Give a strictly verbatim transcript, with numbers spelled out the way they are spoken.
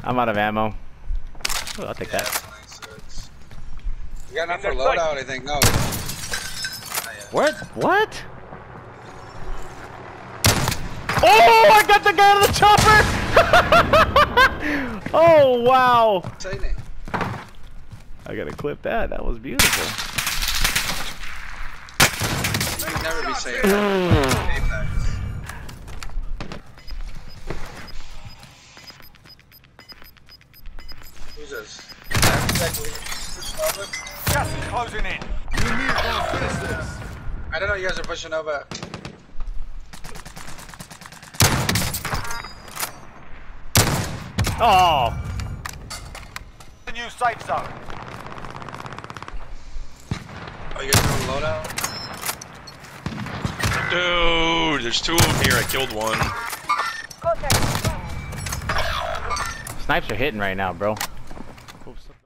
I'm out of ammo. Ooh, I'll take yeah, that. twenty-six. You got enough for loadout, I think. No. What? What? Oh, I got the guy out of the chopper! Oh, wow. Exciting. I gotta clip that. That was beautiful. You'd never be safe. Who's this? Gas is closing in. I don't know, you guys are pushing over. Oh! The new safe zone. Oh, you guys doing loadout? Dude, there's two of them here. I killed one. Snipes are hitting right now, bro.